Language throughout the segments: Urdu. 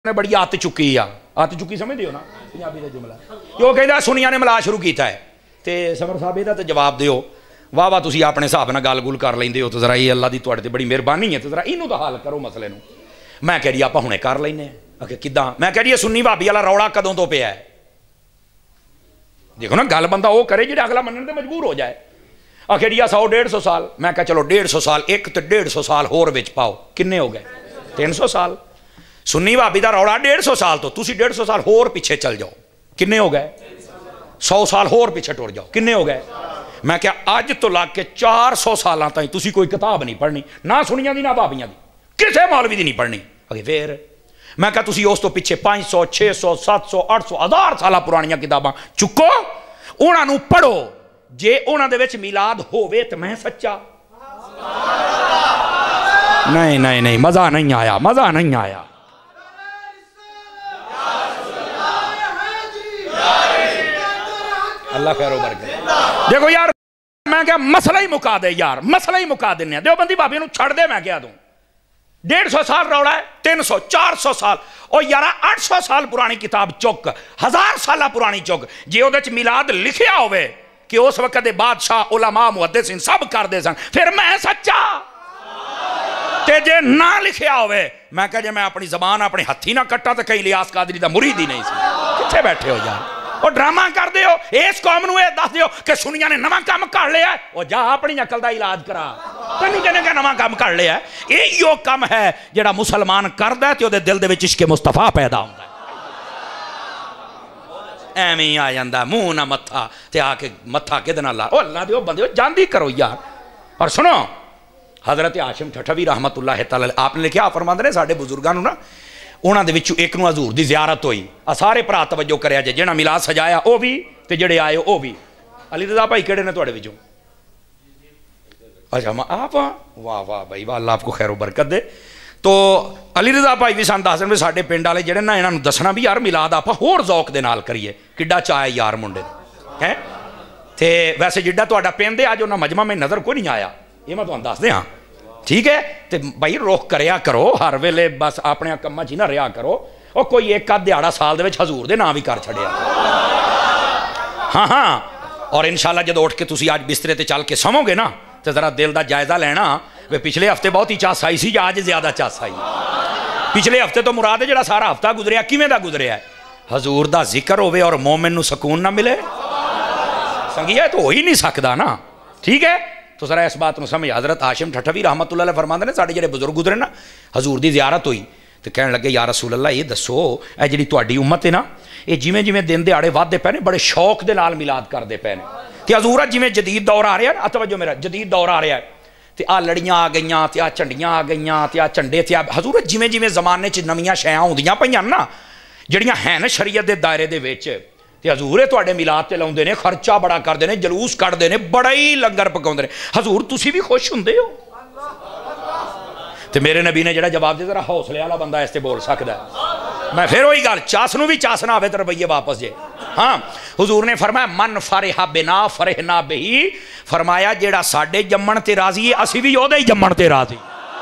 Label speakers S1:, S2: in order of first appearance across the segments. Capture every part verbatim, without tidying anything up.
S1: نے بڑی آت چکی آ آت چکی سمجھتے ہو نا پنجابی کا جملہ کہ وہ کہتا سنیا نے ملا شروع کیتا ہے تے سمر صاحب یہ تو جواب دیو واہ واہ تسی اپنے حساب نال گل گل کر لیندے ہو تو ذرا یہ اللہ دی تواڈے تے بڑی مہربانی ہے تو ذرا اینوں تو حل کرو مسئلے نو میں کہہ رہی آپاں ہنے کر لینے ہیں کہ کداں میں کہہ رہی سنی بھابی والا روڑا کدوں تو پیا ہے دیکھو نا گل بندہ وہ کرے جڑا اگلا منن تے مجبور ہو جائے آخر سو ڈیڑھ سو سال میں کہا چلو ڈیڑھ سو سال ایک تو ڈیڑھ سو سال ہور وچ پاؤ کنے ہو گئے تین سو سال سنی بھابی دا روڑا ڈیڑھ سو سال تو تسی ڈیڑھ سو سال ہور پیچھے چل جاؤ کنے ہو گئے سو سال ہور پیچھے ٹر جاؤ کنے ہو گئے میں کہا اج تو لگ کے چار سو سالاں تائیں تسی کوئی کتاب نہیں پڑھنی نہ سنیاں دی نہ بھابیاں دی کسے مولوی دی نہیں پڑھنی اگے پھر میں کہا تسی اس تو پیچھے پانچ سو چھ سو سات سو آٹھ سو ہزار سالہ پرانیاں کتاباں چکو انہاں نو پڑھو جے انہاں دے وچ میلاد ہووے تے میں سچا نہیں نہیں نہیں مزہ نہیں آیا مزہ نہیں آیا اللہ خیر و برکت دیکھو یار میں کہا مسئلہ ہی مکا دے یار مسئلہ ہی مکا دینے ہیں دیوبندی بھابی نو چھڑ دے میں کیا دوں ڈیڑھ سو سال روڑا ہے تین سو چار سو سال اور یارہ آٹھ سو سال پرانی کتاب چک ہزار سالہ پرانی چک جے او دے چ میلاد لکھیا ہوئے کہ اس وقت بادشاہ علماء محدثین سب کر دے سن پھر میں سچا تے جے نہ لکھیا ہوئے میں کہا جے میں اپنی زبان اپنی ہتھی نہ کٹا تو کئی لیاس قادری دا مرید ہی نہیں سی کتھے بیٹھے ہو یار اور ڈرامہ کر دے ہو اس قوم نو اے دس دے ہو کہ سنیا نے نواں کام کر لیا ہے اور جا اپنی عقل دا علاج کرا تینوں کہنے کا نواں کام کر لیا ہے یہ یو کم ہے جڑا مسلمان کردا ہے تے اودے دل دے وچ عشق مصطفیٰ پیدا ہوندا ہے ایویں ہی آ جاندا منہ نہ متھا تے آ کے متھا کدے نال لا او اللہ دیو بندیو جاندی کرو یار اور سنو حضرت ہاشم ٹھٹھوی رحمت اللہ تعالی آپ نے لکھیا فرماندے نے ساڈے بزرگاں نو نا انہاں دے وچوں ایک نو حضور دی زیارت ہوئی سارے بھرا توجہ کریا جے جڑا میلاد سجایا او بھی تے جڑے آئے او بھی علی رضا بھائی کیڑے نے تواڈے وچوں اچھا آپ واہ واہ بھائی واہ اللہ آپ کو خیر و برکت دے تو علی رضا بھائی بھی سان دسن بھی ساڈے پنڈ والے جڑے نا انہاں نوں دسنا بھی یار میلاد آپاں ہور ذوق دے نال کریے کڈا چاہ یار منڈے ہیں تے ویسے جڈا تہاڈا پنڈ ہے اج انہاں مجمع میں نظر کوئی نہیں آیا یہ میں تہانوں دس دیاں ٹھیک ہے تے بھائی روک کریا کرو ہر ویلے بس اپنے کماں چ نہ رہیا کرو او کوئی ایک آدھ دیہاڑا سال دے وچ حضور دے نام بھی کر چھڑیا ہاں ہاں اور انشاءاللہ جدوں اٹھ کے تسی آج بسترے تے چل کے سمو گے نا تے ذرا دل دا جائزہ لینا وے پچھلے ہفتے بہت ہی چاس آئی سی یا آج زیادہ چاس آئی پچھلے ہفتے تو مراد ہے جڑا سارا ہفتہ گزریا کیویں دا گزریا ہے حضور دا ذکر ہوئے اور مومن نو سکون نہ ملے سنگیا تو ہو ہی نہیں سکدا نا ٹھیک ہے تو ذرا اس بات نو سمجھ حضرت ہاشم ٹھٹھوی رحمت اللہ علیہ فرماندے نے ساڈے جڑے بزرگ گزرے نا حضور دی زیارت ہوئی تو کہنے لگے یا رسول اللہ یہ دسو اے جڑی تہاڈی امت ہے نا یہ جویں جویں دن دیہاڑے ودھدے پے نے بڑے شوق دے نال میلاد کردے پے نے کہ حضور جویں جدید دور آ رہا ہے توجہ میرا جدید دور آ رہا ہے تے آ لڑیاں آ گئیاں تے آ جھنڈیاں آ گئیاں تے آ جھنڈے تے آ حضور جویں جویں زمانے چ نویاں شیاں ہوندیاں پیاں نا جڑیاں ہیں نا شریعت دے دائرے دے وچ تے حضور تواڈے میلاد تے لاوندے نے خرچہ بڑا کردے نے جلوس کڈدے نے بڑا ہی لنگر پکاوندے نے حضور تسی بھی خوش ہوندے ہو تے میرے نبی نے جڑا جواب دے ذرا حوصلے والا بندہ اس تے بول سکدا ہے میں پھر وہی گل چاس نو بھی چاس نہ آوے تے رویے واپس جے ہاں حضور نے فرمایا من فرح بنا فرحنا بہی فرمایا جیڑا ساڈے جمن تے راضی ہے اسی بھی اودے ہی جمن تے راضی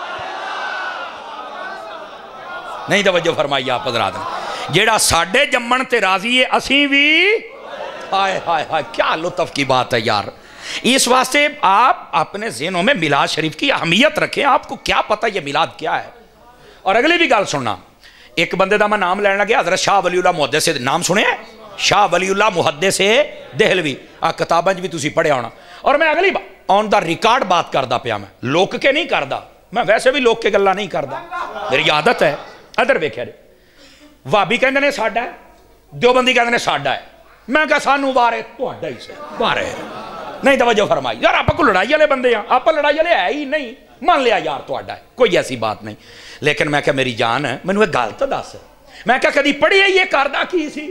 S1: نہیں توجہ فرمائی آپ حضرات جیڑا ساڈے جمن تے راضی ہے اسی بھی ہائے ہائے ہائے کیا لطف کی بات ہے یار اس واسطے آپ اپنے ذہنوں میں میلاد شریف کی اہمیت رکھیں آپ کو کیا پتہ یہ میلاد کیا ہے اور اگلی بھی گل سننا ایک بندے دا میں نام لینا گیا حضرت شاہ ولی اللہ محدث سے نام سنے ہیں شاہ ولی اللہ محدث سے دہلوی آ کتاباں بھی تسی پڑھیا ہونا اور میں اگلی آن دا ریکارڈ بات کردا پیا میں لوک کے نہیں کردا میں ویسے بھی لوک کے گلا نہیں کردا میری عادت ہے ادھر ویکھیا جی وابی کہندے نے ساڈا ہے دیوبندی کہندے نے ساڈا ہے میں کہا سانو وارے تہاڈا ہی سے وارے نہیں توجہ فرمائی یار آپ کو لڑائی والے بندے ہیں آپ لڑائی والے ہے ہی نہیں مان لیا یار تہاڈا ہے کوئی ایسی بات نہیں لیکن میں کہا میری جان ہے مینوں ایک گل تو دس میں کہا کدی پڑھی ہے یہ کردا کی سی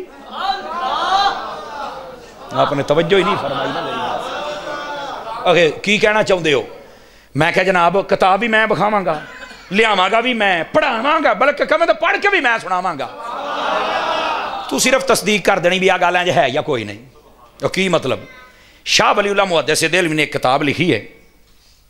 S1: آپ نے توجہ ہی نہیں فرمائی نا میری بات اگے کی کہنا چاہندے ہو میں کہا جناب کتاب بھی میں بکھاواں گا لیاواں گا بھی میں پڑھاواں گا بلکہ کہاں تو پڑھ کے بھی میں سناواں گا تو صرف تصدیق کر دینی بھی آ گل ہے یا کوئی نہیں تو کی مطلب شاہ ولی اللہ محدث دہلوی نے ایک کتاب لکھی ہے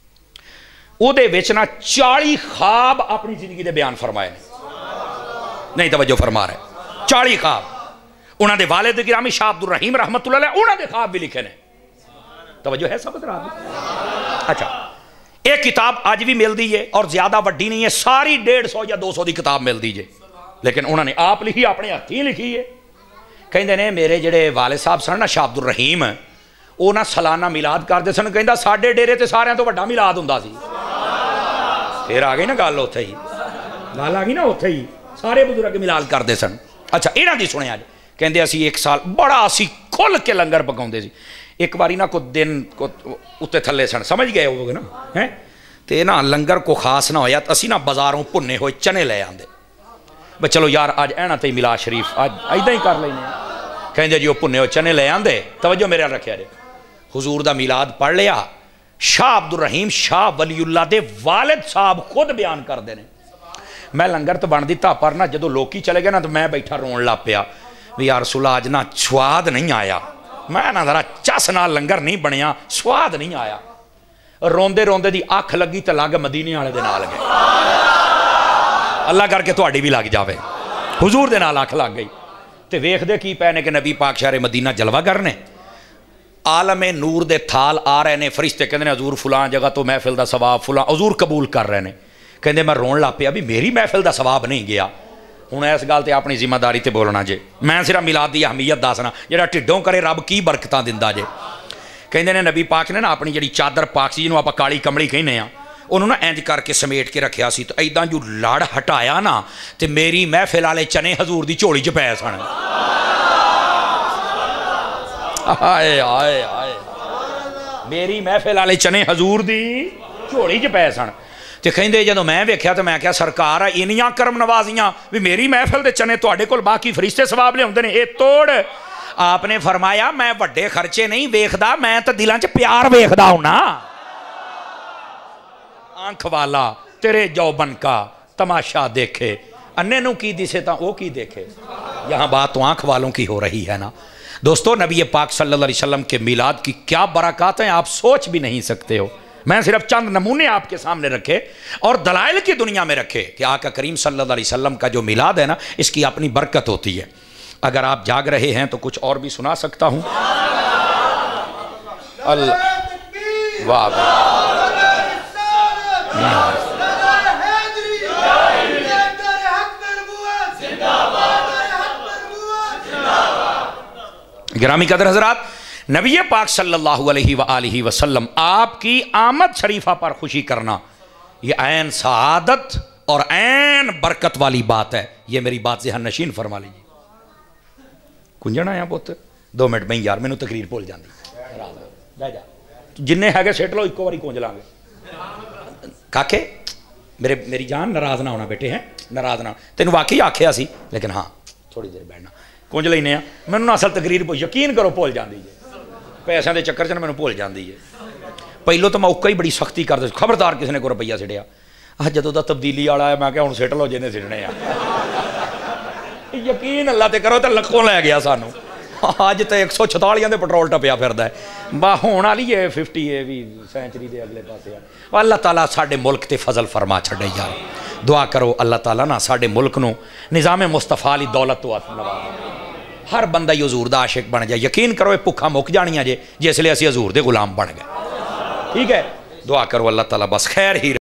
S1: او دے وچ نا چالی خواب اپنی زندگی دے بیان فرمائے نے نہیں توجہ فرما رہے چالی خواب انہوں نے والد گرامی شاہ عبد الرحیم رحمت اللہ علیہ انہوں نے خواب بھی لکھے نے توجہ ہے سمجھ رہا اچھا ایک کتاب آج بھی مل دی ہے اور زیادہ وڈی نہیں ہے ساری ڈیڑھ سو یا دو سو دی کتاب مل دیجئے لیکن انہوں نے آپ لکھی اپنے ہاتھی لکھی ہے کہندے نے میرے جڑے والد صاحب سن نا شاہ عبد الرحیم وہ نہ سالانہ میلاد کرتے سن کہندا ساڈے ڈیرے تے سارے تو وڈا میلاد ہوندا سی پھر آ گئی نا گل اوتھے ہی گل آ گئی نا اوتھے ہی سارے بزرگ میلاد کرتے سن اچھا انہاں دی سنیا جی کہندے اسی ایک سال بڑا اسی کھل کے لنگر پکاؤندے سی ایک باری نا کو دن کو اتنے تھلے سن سمجھ گئے ہوگے نا ہیں تے نا لنگر کو خاص نہ ہویا تو اسی نا بازاروں پنے ہوئے چنے لے آندے بس چلو یار آج اینا تے میلاد شریف آج ایدہ ہی کر لینے کہیں جی وہ پنے ہوئے چنے لے آندے توجہ میرے رکھے رہے حضور دا میلاد پڑھ لیا شاہ عبد الرحیم شاہ ولی اللہ دے والد صاحب خود بیان کر دینے میں لنگر تو بن دیتا پر نا جدو لوکی چلے گئے نا تو میں بیٹھا رون لا پیا یا رسول اللہ آج نا سواد نہیں آیا میں نا ذرا چس نال لنگر نہیں بنیا سواد نہیں آیا روندے روندے دی آنکھ لگی تے لگ مدینے والے دے نال گئے اللہ کر کے تہاڈی بھی لگ جاوے حضور دے نال آنکھ لگ گئی تے ویکھ دے کی پے نے کہ نبی پاک شہر مدینہ جلوہ کرنے عالم نور دے تھال آ رہے نے فرشتے کہندے نے حضور فلان جگہ تو محفل دا ثواب فلان حضور قبول کر رہے نے کہندے میں رون لا پیا بھی میری محفل دا ثواب نہیں گیا ہوں اس گل تے اپنی ذمہ داری تے بولنا جے میں صرف میلاد دی اہمیت دسنا جڑا ٹھڈوں کرے رب کی برکتاں دیندا جے کہندے نے نبی پاک نے نا اپنی جڑی چادر پاک سی جنوں آپاں کالی کمڑی کہنے ہاں انہوں نے انج کر کے سمیٹ کے رکھیا سی تو ایداں جو لڑ ہٹایا نا تے میری محفل والے چنے حضور دی جھولی چ پے سن آئے آئے آئے میری محفل والے چنے حضور دی جھولی چ پے سن تے کہندے جدوں میں ویکھیا تے میں کہیا سرکار انیاں کرم نوازیاں بھی میری محفل دے چنے تواڈے کول باقی فرشتے ثواب لیاوندے نے اے توڑ آپ نے فرمایا میں وڈے خرچے نہیں ویکھدا میں تے دلاں چ پیار ویکھدا ہوں نا آنکھ والا تیرے جوبن کا تماشا دیکھے انے نو کی دسے تا وہ کی دیکھے یہاں بات تو آنکھ والوں کی ہو رہی ہے نا دوستو نبی پاک صلی اللہ علیہ وسلم کے میلاد کی کیا برکات ہیں آپ سوچ بھی نہیں سکتے ہو میں صرف چند نمونے آپ کے سامنے رکھے اور دلائل کی دنیا میں رکھے کہ آقا کریم صلی اللہ علیہ وسلم کا جو میلاد ہے نا اس کی اپنی برکت ہوتی ہے اگر آپ جاگ رہے ہیں تو کچھ اور بھی سنا سکتا ہوں اللہ واہ گرامی قدر حضرات نبی پاک صلی اللہ علیہ وآلہ وسلم آپ کی آمد شریفہ پر خوشی کرنا یہ عین سعادت اور عین برکت والی بات ہے یہ میری بات ذہن نشین فرما لیجیے کنجنا ہے بہت دو منٹ میں یار میں نے تقریر بول جاندی جنہیں ہے گے سیٹ لو ایک باری کونج لیں گے کاکے میرے میری جان ناراض نہ ہونا بیٹے ہیں ناراض نہ تینوں واقعی آکھیا سی لیکن ہاں تھوڑی دیر بیٹھنا کونج لینے ہیں میں نے اصل تقریر یقین کرو بھول جاندی ہے پیسوں کے چکر چ میں بھول جاندی ہے پہلو تو میں اوکا ہی بڑی سختی کرتا خبردار کسی نے کوئی روپیہ سٹیا آ جدوں دا تبدیلی والا ہے میں کہ ہوں سٹ لو جنہیں سٹنے آ یقین اللہ تے کرو تو لکھوں لے گیا سانو اج تو ایک سو چھتالیاں دے پٹرول ٹپیا پھردا ہے با ہون والی ہے ففٹی ہے بھی سینچری دے اگلے پاسے ہے اللہ تعالیٰ ساڈے ملک تے فضل فرما چھڈے یار دعا کرو اللہ تعالیٰ نا ساڈے ملک نو نظام مصطفیٰ علی دولت تو عطا نواز ہر بندہ ہی حضور دا عاشق بن جائے یقین کرو یہ بھکھا مک جانیاں جے جس لیے اسی حضور دے غلام بن گئے ٹھیک ہے دعا کرو اللہ تعالیٰ بس خیر ہی